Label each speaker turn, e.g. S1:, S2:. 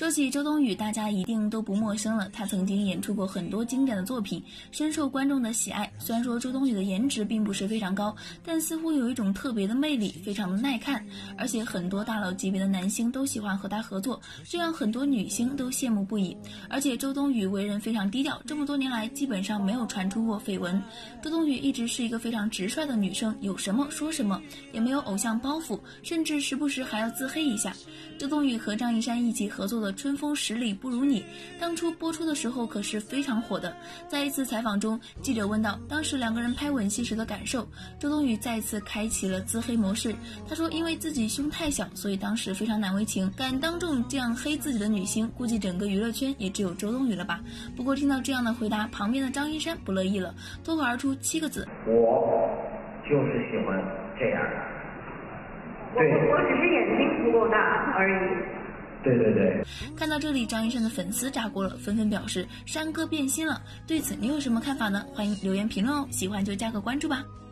S1: 说起周冬雨，大家一定都不陌生了，她曾经演出过很多经典的作品，深受观众的喜爱。虽然说周冬雨的颜值并不是非常高，但似乎有一种特别的魅力，非常的耐看，而且很多大佬级别的男星都喜欢和她合作，这让很多女星都羡慕不已。而且周冬雨为人非常低调，这么多年来基本上没有传出过绯闻。周冬雨一直是一个非常直率的女生，有什么说什么，也没有偶像包袱，甚至时不时还要自黑一下。周冬雨和张一山一起合作的《春风十里不如你》，当初播出的时候可是非常火的。在一次采访中，记者问到当时两个人拍吻戏时的感受，周冬雨再次开启了自黑模式。她说因为自己胸太小，所以当时非常难为情，敢当众这样黑自己的女星，估计整个娱乐圈也只有周冬雨了吧。不过听到这样的回答，旁边的张一山不乐意了，脱口而出7个字：
S2: 我就是喜欢这样的。
S3: 我只是眼睛不够大而已。
S2: 对。
S1: 看到这里，张一山的粉丝炸锅了，纷纷表示山哥变心了。对此你有什么看法呢？欢迎留言评论哦，喜欢就加个关注吧。